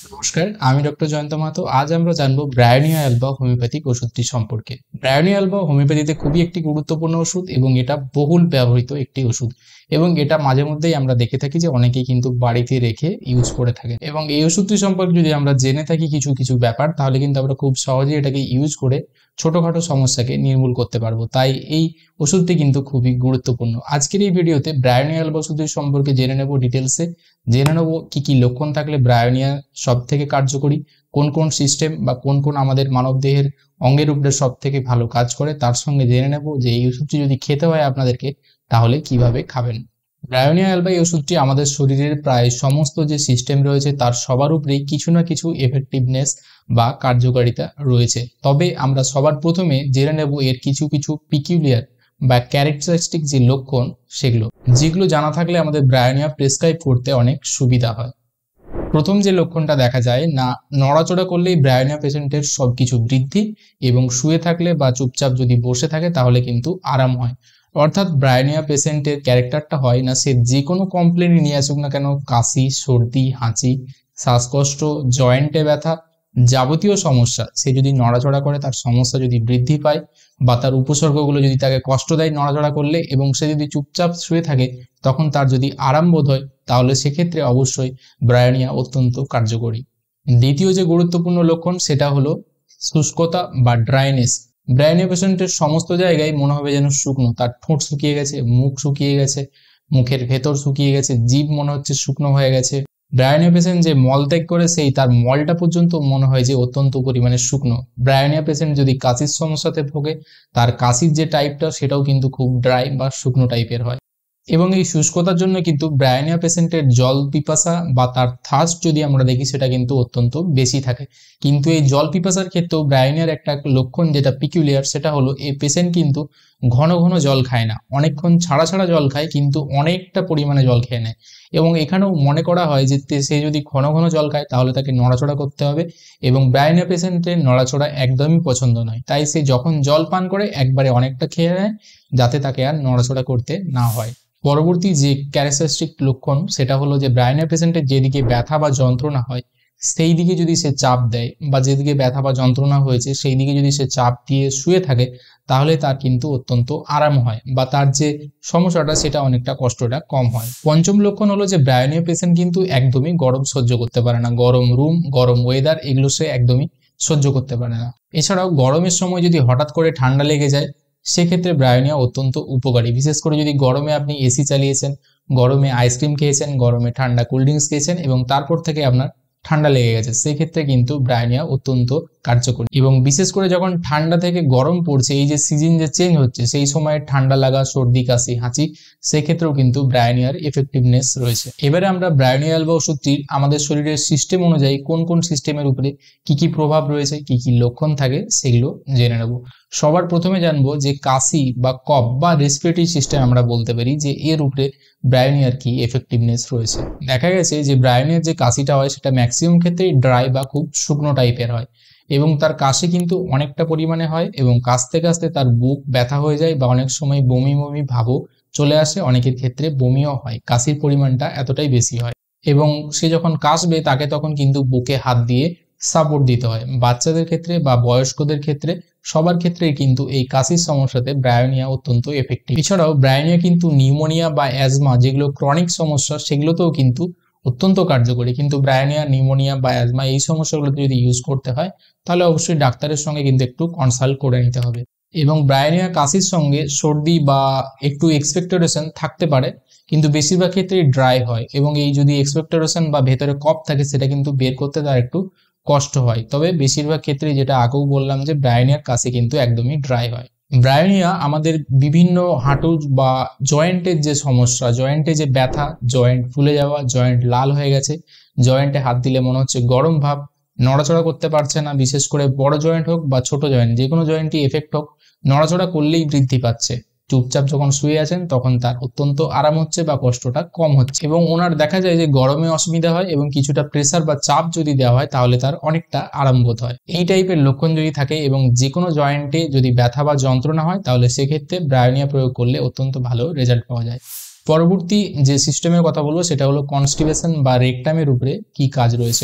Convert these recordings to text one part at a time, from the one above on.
নমস্কার, আমি ডক্টর জয়ন্ত মাহাতো। আজ আমরা জানবো ব্রায়োনিয়া অ্যালবা হোমিওপ্যাথিক ওষুধটি সম্পর্কে। ব্রায়োনিয়া অ্যালবা হোমিওপ্যাথিতে খুবই একটি গুরুত্বপূর্ণ ওষুধ এবং এটা বহুল ব্যবহৃত একটি ওষুধ এবং এটা মাঝে মধ্যেই আমরা দেখে থাকি যে অনেকেই কিন্তু বাড়িতে রেখে ইউজ করে থাকেন। এবং এই ওষুধটি সম্পর্কে যদি আমরা জেনে থাকি কিছু কিছু ব্যাপার, তাহলে কিন্তু আমরা খুব সহজেই এটাকে ইউজ করে ছোটখাটো সমস্যাকে নির্মূল করতে পারবো। তাই এই ওষুধটি কিন্তু খুবই গুরুত্বপূর্ণ। আজকের এই ভিডিওতে ব্রায়োনিয়া অ্যালবা ওষুধের সম্পর্কে জেনে নেব ডিটেলসে। জেনে নেব কি কি লক্ষণ থাকলে ব্রায়োনিয়া সব থেকে কার্যকরী, কোন কোন সিস্টেম বা কোন কোন আমাদের মানবদেহের অঙ্গের উপরে সব থেকে ভালো কাজ করে, তার সঙ্গে জেনে নেব যে এই ওষুধটি যদি খেতে হয় আপনাদেরকে তাহলে কিভাবে খাবেন। ব্রায়োনিয়া অ্যালবা এই ওষুধটি আমাদের শরীরের প্রায় সমস্ত যে সিস্টেম রয়েছে তার সবার উপরেই কিছু না কিছু এফেক্টিভনেস বা কার্যকারিতা রয়েছে। তবে আমরা সবার প্রথমে জেনে নেব এর কিছু কিছু পিকিউলিয়ার বা ক্যারেক্টারিস্টিক যে লক্ষণ সেগুলো, যেগুলো জানা থাকলে আমাদের ব্রায়োনিয়া প্রেসক্রাইব করতে অনেক সুবিধা হয়। প্রথম যে লক্ষণটা দেখা যায় না, নড়াচড়া করলেই ব্রায়োনিয়া পেশেন্টের সবকিছু বৃদ্ধি এবং শুয়ে থাকলে বা চুপচাপ যদি বসে থাকে তাহলে কিন্তু আরাম হয়। অর্থাৎ ব্রায়োনিয়া পেশেন্টের ক্যারেক্টারটা হয় না, সে যে কোনো কমপ্লেন নিয়ে আসুক না কেন, কাশি, সর্দি, হাঁচি, শ্বাসকষ্ট, জয়েন্টে ব্যথা, যাবতীয় সমস্যা, সে যদি নড়াচড়া করে তার সমস্যা যদি বৃদ্ধি পায় বা তার উপসর্গগুলো যদি তাকে কষ্ট দেয় নড়াচড়া করলে, এবং সে যদি চুপচাপ শুয়ে থাকে তখন তার যদি আরাম বোধ হয়, তাহলে সেক্ষেত্রে অবশ্যই ব্রায়োনিয়া অত্যন্ত কার্যকরী। দ্বিতীয় যে গুরুত্বপূর্ণ লক্ষণ সেটা হলো শুষ্কতা বা ড্রাইনেস। ব্রায়োনিয়া পেশেন্টের সমস্ত জায়গায় মনে হবে যেন শুকনো, তার ঠোঁট শুকিয়ে গেছে, মুখ শুকিয়ে গেছে, মুখের ভেতর শুকিয়ে গেছে, জিভ মনে হচ্ছে শুকনো হয়ে গেছে। ব্রায়োনিয়া পেশেন্ট যে মলত্যাগ করে সেই তার মলটা পর্যন্ত মনে হয় যে অত্যন্ত পরিমাণে শুকনো। ব্রায়োনিয়া পেশেন্ট যদি কাশির সমস্যাতে ভোগে, তার কাশির যে টাইপটা সেটাও কিন্তু খুব ড্রাই বা শুকনো টাইপের হয়। এবং এই শুষ্কতার জন্য কিন্তু ব্রায়োনিয়া পেশেন্টের জল পিপাসা বা তার থার্স্ট যদি আমরা দেখি সেটা কিন্তু অত্যন্ত বেশি থাকে। কিন্তু এই জল পিপাসার ক্ষেত্রেও ব্রায়োনিয়ার একটা লক্ষণ যেটা পিকুলিয়ার, সেটা হলো এই পেশেন্ট কিন্তু ঘন ঘন জল খায় না, অনেকক্ষণ ছাড়া ছাড়া জল খায় কিন্তু অনেকটা পরিমাণে জল খেয়ে নেয়। এবং এখানেও মনে করা হয় যে সে যদি ঘন ঘন জল খায় তাহলে তাকে নড়াচড়া করতে হবে, এবং ব্রায়োনিয়া পেশেন্টের নড়াচড়া একদমই পছন্দ নয়। তাই সে যখন জল পান করে একবারে অনেকটা খেয়ে নেয় যাতে তাকে আর নড়াচড়া করতে না হয়। পরবর্তী যে ক্যারেক্টারিস্টিক লক্ষণ সেটা হলো যে ব্রায়োনিয়া পেশেন্টের যেদিকে ব্যথা বা যন্ত্রণা হয় সেই দিকে যদি সে চাপ দেয়, বা যেদিকে ব্যথা বা যন্ত্রণা হয়েছে সেই দিকে যদি সে চাপ দিয়ে শুয়ে থাকে তাহলে তার কিন্তু অত্যন্ত আরাম হয়, বা তার যে সমস্যাটা সেটা অনেকটা কষ্টটা কম হয়। পঞ্চম লক্ষণ হলো যে ব্রায়োনিয়া পেশেন্ট কিন্তু একদমই গরম সহ্য করতে পারে না, গরম রুম, গরম ওয়েদার এগুলো সে একদমই সহ্য করতে পারে না। এছাড়াও গরমের সময় যদি হঠাৎ করে ঠান্ডা লেগে যায় সেক্ষেত্রে ব্রায়োনিয়া অত্যন্ত উপকারী। বিশেষ করে যদি গরমে আপনি এসি চালিয়েছেন, গরমে আইসক্রিম খেয়েছেন, গরমে ঠান্ডা কোল্ড ড্রিঙ্কস খেয়েছেন এবং তারপর থেকে আপনার ঠান্ডা লেগে গেছে, সেক্ষেত্রে কিন্তু ব্রায়োনিয়া অত্যন্ত কার্যকরী। এবং বিশেষ করে যখন ঠান্ডা থেকে গরম পড়ছে, এই যে সিজন যে চেঞ্জ হচ্ছে সেই সময় ঠান্ডা লাগা, সর্দি, কাশি, হাঁচি, সেক্ষেত্রেও কিন্তু ব্রায়োনিয়ার এফেক্টিভনেস রয়েছে। এবারে আমরা ব্রায়োনিয়া অ্যালবা ওষুধটির আমাদের শরীরের সিস্টেম অনুযায়ী কোন কোন সিস্টেমের উপরে কি কি প্রভাব রয়েছে, কি কি লক্ষণ থাকে সেগুলো জেনে নেব। সবার প্রথমে জানবো যে কাশি বা কফ বা রেসপিরেটরি সিস্টেম আমরা বলতে পারি যে এর উপরে ব্রায়োনিয়ার কি এফেক্টিভনেস রয়েছে। দেখা গেছে যে ব্রায়োনিয়ার যে কাশিটা হয় সেটা ম্যাক্সিমাম ক্ষেত্রেই ড্রাই বা খুব শুকনো টাইপের হয়, এবং তার কাশি কিন্তু অনেকটা পরিমাণে হয়, এবং কাশতে কাশতে তার বুক ব্যথা হয়ে যায় বা অনেক সময় বমি বমি ভাবও চলে আসে, অনেকের ক্ষেত্রে বমিও হয়, কাশির পরিমাণটা এতটাই বেশি হয়। এবং সে যখন কাশবে তাকে তখন কিন্তু বুকে হাত দিয়ে সাপোর্ট দিতে হয়। বাচ্চাদের ক্ষেত্রে বা বয়স্কদের ক্ষেত্রে সবার ক্ষেত্রেই কিন্তু এই কাশির সমস্যাতে ব্রায়োনিয়া অত্যন্ত এফেক্টিভ। এছাড়াও ব্রায়োনিয়া কিন্তু নিউমোনিয়া বা অ্যাজমা যেগুলো ক্রনিক সমস্যা সেগুলোতেও কিন্তু অত্যন্ত কার্যকরী। কিন্তু ব্রায়োনিয়া, নিউমোনিয়া বা অ্যাজমা এই সমস্যাগুলোতে যদি ইউজ করতে হয় তাহলে অবশ্যই ডাক্তারের সঙ্গে কিন্তু একটু কনসাল্ট করে নিতে হবে। এবং ব্রায়োনিয়া কাশির সঙ্গে সর্দি বা একটু এক্সপেক্টোরেশন থাকতে পারে, কিন্তু বেশিরভাগ ক্ষেত্রেই ড্রাই হয়, এবং এই যদি এক্সপেক্টোরেশন বা ভেতরে কফ থাকে সেটা কিন্তু বের করতে তার একটু কষ্ট হয়। তবে বেশিরভাগ ক্ষেত্রে যেটা আগেও বললাম যে ব্রায়োনিয়ার কাশি কিন্তু একদমই ড্রাই হয়। ব্রায়োনিয়া আমাদের বিভিন্ন হাঁটু বা জয়েন্টের যে সমস্যা, জয়েন্টে যে ব্যথা, জয়েন্ট ফুলে যাওয়া, জয়েন্ট লাল হয়ে গেছে, জয়েন্টে হাত দিলে মনে হচ্ছে গরম ভাব, নড়াচড়া করতে পারছে না, বিশেষ করে বড় জয়েন্ট হোক বা ছোট জয়েন্ট যে কোনো জয়েন্টই এফেক্ট হোক, নড়াচড়া করলেই বৃদ্ধি পাচ্ছে। চুপচাপ যখন শুয়ে আছেন তখন তার অত্যন্ত আরাম হচ্ছে বা কষ্টটা কম হচ্ছে, এবং ওনার দেখা যায় যে গরমে অসুবিধা হয় এবং কিছুটা প্রেসার বা চাপ যদি দেওয়া হয় তাহলে তার অনেকটা আরাম বোধ হয়। এই টাইপের লক্ষণ যদি থাকে এবং যে কোনো জয়েন্টে যদি ব্যথা বা যন্ত্রণা হয় তাহলে সেক্ষেত্রে ব্রায়োনিয়া প্রয়োগ করলে অত্যন্ত ভালো রেজাল্ট পাওয়া যায়। পরবর্তী যে সিস্টেমের কথা বলবো সেটা হলো কনস্টিপেশন বা রেকটামের উপরে কি কাজ রয়েছে।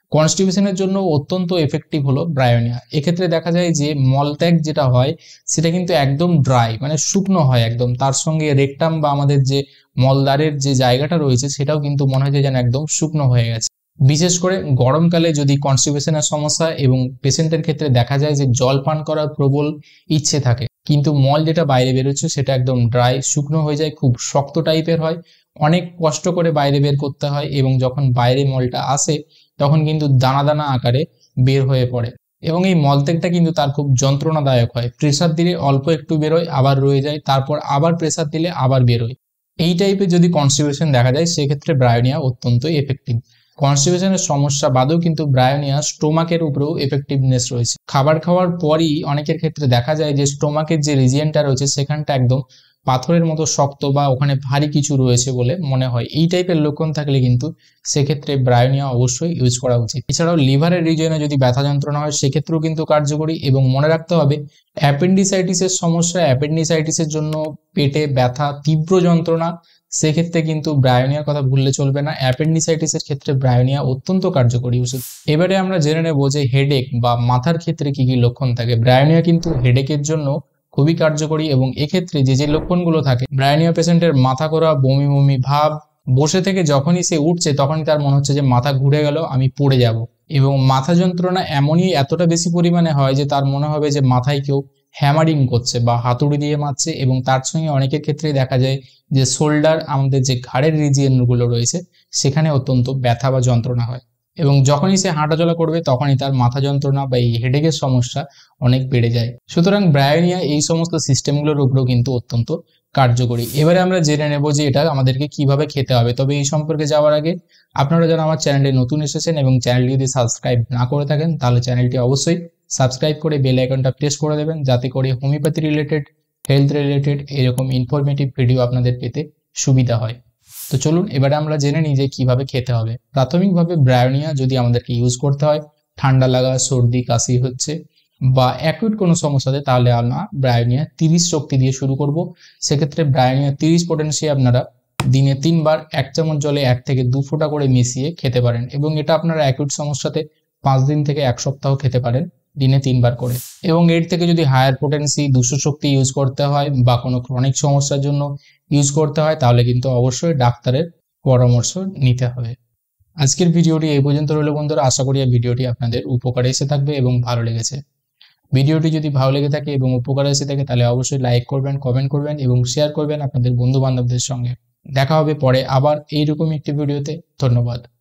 কনস্টিপেশনের জন্য অত্যন্ত এফেক্টিভ হলো ব্রায়োনিয়া। এক্ষেত্রে দেখা যায় যে মলত্যাগ যেটা হয় সেটা কিন্তু একদম ড্রাই, মানে শুকনো হয় একদম। তার সঙ্গে রেকটাম বা আমাদের যে মলদ্বারের যে জায়গাটা রয়েছে সেটাও কিন্তু মনে হয় যে যেন একদম শুকনো হয়ে গেছে। বিশেষ করে গরমকালে যদি কনস্টিপেশনের সমস্যা এবং পেশেন্টের ক্ষেত্রে দেখা যায় যে জল পান করার প্রবল ইচ্ছে থাকে, কিন্তু মল যেটা বাইরে বেরোচ্ছে সেটা একদম ড্রাই, শুকনো হয়ে যায়, খুব শক্ত টাইপের হয়, অনেক কষ্ট করে বাইরে বের করতে হয়, এবং যখন বাইরে মলটা আসে তখন কিন্তু দানা দানা আকারে বের হয়ে পড়ে, এবং এই মলত্যাগটা কিন্তু তার খুব যন্ত্রণাদায়ক হয়। প্রেসার দিলে অল্প একটু বেরোয়, আবার রয়ে যায়, তারপর আবার প্রেসার দিলে আবার বেরোয়। এই টাইপের যদি কনস্টিপেশন দেখা যায় সেক্ষেত্রে ব্রায়োনিয়া অত্যন্তই এফেক্টিভ। কনস্টিপেশনের সমস্যা বাদেও কিন্তু ব্রায়োনিয়া স্টোমাকের উপরেও এফেক্টিভনেস রয়েছে। খাবার খাওয়ার পরই অনেকের ক্ষেত্রে দেখা যায় যে স্টোমাকের যে রিজিয়নটা রয়েছে সেখানটা একদম পাথরের মতো শক্ত বা ওখানে ভারী কিছু রয়েছে বলে মনে হয়। এই টাইপের লক্ষণ থাকলে কিন্তু সেক্ষেত্রে ব্রায়োনিয়া অবশ্যই ইউজ করা উচিত। এছাড়াও লিভারের রিজিয়নে যদি ব্যথা যন্ত্রণা হয় সেক্ষেত্রেও কিন্তু কার্যকরী। এবং মনে রাখতে হবে অ্যাপেন্ডিসাইটিসের সমস্যা, অ্যাপেন্ডিসাইটিসের জন্য পেটে ব্যথা, তীব্র যন্ত্রণা, সেক্ষেত্রে কিন্তু ব্রায়োনিয়ার কথা ভুললে চলবে না। অ্যাপেন্ডিসাইটিসের ক্ষেত্রে ব্রায়োনিয়া অত্যন্ত কার্যকরী ওষুধ। এবারে আমরা জেনে নেব যে হেডেক বা মাথার ক্ষেত্রে কি কি লক্ষণ থাকে। ব্রায়োনিয়া কিন্তু হেডেকের জন্য খুবই কার্যকরী, এবং এক্ষেত্রে যে যে লক্ষণগুলো থাকে, ব্রায়োনিয়া পেশেন্টের মাথা ঘোরা, বমি বমি ভাব, বসে থেকে যখনই সে উঠছে তখনই তার মনে হচ্ছে যে মাথা ঘুরে গেল, আমি পড়ে যাব, এবং মাথা যন্ত্রণা এমনই এতটা বেশি পরিমাণে হয় যে তার মনে হবে যে মাথায় কেউ হ্যামারিং করছে বা হাতুড়ি দিয়ে মারছে। এবং তার সঙ্গে অনেকের ক্ষেত্রেই দেখা যায় যে শোল্ডার, আমাদের যে ঘাড়ের রিজিয়নগুলো রয়েছে সেখানে অত্যন্ত ব্যথা বা যন্ত্রণা হয়, এবং যখনই সে হাঁটাচলা করবে তখনই তার মাথা যন্ত্রণা বা এই হেডেকের সমস্যা অনেক বেড়ে যায়। সুতরাং ব্রায়োনিয়া এই সমস্ত সিস্টেমগুলোর উপরেও কিন্তু অত্যন্ত কার্যকরী। এবারে আমরা জেনে নেব যে এটা আমাদেরকে কিভাবে খেতে হবে। তবে এই সম্পর্কে যাওয়ার আগে আপনারা যারা আমার চ্যানেলে নতুন এসেছেন এবং চ্যানেলটি যদি সাবস্ক্রাইব না করে থাকেন তাহলে চ্যানেলটি অবশ্যই সাবস্ক্রাইব করে বেল আইকনটা প্রেস করে দেবেন, যাতে করে হোমিওপ্যাথি রিলেটেড, হেলথ রিলেটেড এরকম ইনফরমেটিভ ভিডিও আপনাদের পেতে সুবিধা হয়। তো চলুন এবারে আমরা জেনে নিই যে কিভাবে খেতে হবে। প্রাথমিকভাবে ব্রায়োনিয়া যদি আমাদেরকে ইউজ করতে হয়, ঠান্ডা লাগা, সর্দি, কাশি হচ্ছে বা অ্যাকুইট কোনো সমস্যাতে, তাহলে আমরা ব্রায়োনিয়া 30 শক্তি দিয়ে শুরু করব। সেক্ষেত্রে ব্রায়োনিয়া 30 পোটেন্সি আপনারা দিনে 3 বার 1 চামচ জলে 1 থেকে 2 ফোঁটা করে মিশিয়ে খেতে পারেন, এবং এটা আপনারা অ্যাকুইট সমস্যাতে 5 দিন থেকে 1 সপ্তাহ খেতে পারেন দিনে 3 বার করে। এবং এর থেকে যদি হায়ার পোটেন্সি 200 শক্তি ইউজ করতে হয় বা কোনো ক্রনিক সমস্যার জন্য ইউজ করতে হয় তাহলে কিন্তু অবশ্যই ডাক্তারের পরামর্শ নিতে হবে। আজকের ভিডিওটি এই পর্যন্ত রইল বন্ধুরা। আশা করি এই ভিডিওটি আপনাদের উপকারে এসে থাকবে এবং ভালো লেগেছে। ভিডিওটি যদি ভালো লেগে থাকে এবং উপকারে এসে থাকে তাহলে অবশ্যই লাইক করবেন, কমেন্ট করবেন এবং শেয়ার করবেন আপনাদের বন্ধু বান্ধবদের সঙ্গে। দেখা হবে পরে আবার এইরকমই একটি ভিডিওতে। ধন্যবাদ।